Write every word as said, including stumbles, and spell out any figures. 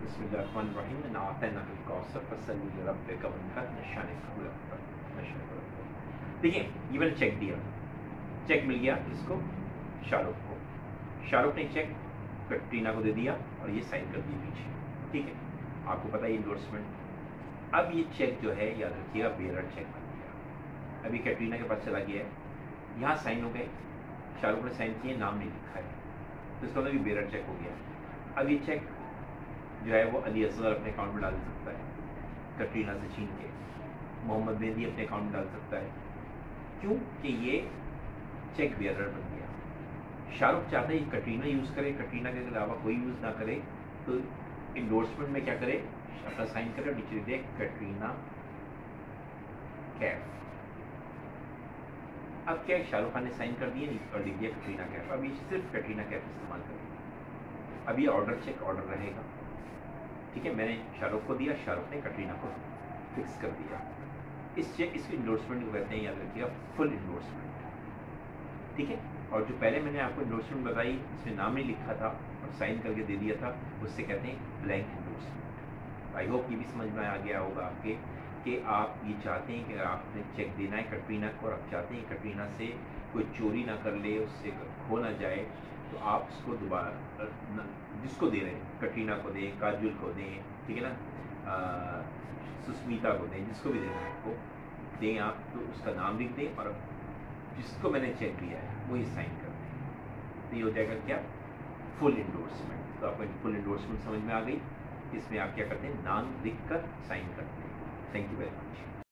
बिस्मिल्लाहिर्रहमानिर्रहीम आतैनाकुल कौसर फसल्लि लिरब्बिका वन्हर निशाने खलक नशर खलक। देखिए ये मैंने चेक दिया, चेक मिल गया किसको? शाहरुख को। शाहरुख ने चेक कटरीना को दे दिया और ये साइन कर दी पीछे, ठीक है। आपको पता है इंडोर्समेंट। अब ये चेक जो है याद रखिएगा बेरर चेक बन गया। अभी कटरीना के पास चला गया है, यहाँ साइन हो गए, शाहरुख ने साइन किए, नाम नहीं लिखा है, तो इसका मतलब बेरर चेक हो गया। अब ये चेक जो है वो अली असगर अपने अकाउंट में डाल सकता है, कटरीना से छीन के मोहम्मद मेहदी अपने अकाउंट में डाल सकता है। क्यों कि ये चेक बेरर बन गया। शाहरुख चाहता है कटरीना यूज़ करे, कटरीना के अलावा कोई यूज़ ना करे, तो इंडोर्समेंट में क्या करे, अपना साइन करे और नीचे दे कटरीना कैफ। अब क्या शाहरुख खान ने साइन कर दिए और लिख दिया कटरीना कैफ। अब ये सिर्फ कटरीना कैफ इस्तेमाल करेगा। अब ये ऑर्डर चेक ऑर्डर रहेगा, ठीक है। मैंने शाहरुख को दिया, शाहरुख ने कटरीना को फिक्स कर दिया। इस चेक इसको इंडोर्समेंट को कहते हैं, याद रखिएगा फुल इंडोर्समेंट, ठीक है। और जो पहले मैंने आपको इंडोर्समेंट बताई इसमें नाम नहीं लिखा था और साइन करके दे दिया था, उससे कहते हैं ब्लैंक इंडोर्समेंट। आई होप ये भी समझ में आ गया होगा आपके कि आप ये चाहते हैं कि आपने चेक देना है कटरीना को और आप चाहते हैं कटरीना से कोई चोरी ना कर ले, उससे खो ना जाए, तो आप उसको दोबारा जिसको दे रहे हैं, कटरीना को दें, काजुल को दें, ठीक है ना, सुस्मिता को दें, जिसको भी देना है आपको दें आप, तो उसका नाम लिख दें और जिसको मैंने चेक दिया है वो ये साइन कर दें, तो ये हो जाएगा क्या, फुल इंडोर्समेंट। तो आपको फुल इंडोर्समेंट समझ में आ गई। इसमें आप क्या करते हैं, नाम लिख कर साइन करते हैं। Thank you very much.